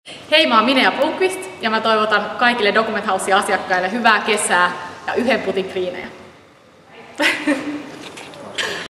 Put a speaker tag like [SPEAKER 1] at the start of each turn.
[SPEAKER 1] Hei, mä oon Minea Blomqvist ja mä toivotan kaikille Document House-asiakkaille hyvää kesää ja yhden putin kriinejä.